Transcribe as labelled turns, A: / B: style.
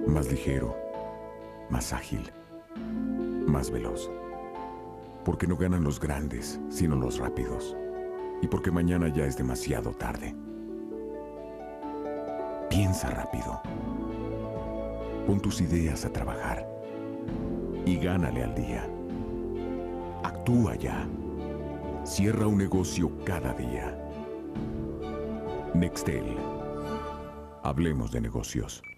A: más ligero, más ágil, más veloz. Porque no ganan los grandes, sino los rápidos. Y porque mañana ya es demasiado tarde. Piensa rápido. Pon tus ideas a trabajar. Y gánale al día. Actúa ya. Cierra un negocio cada día. Nextel. Hablemos de negocios.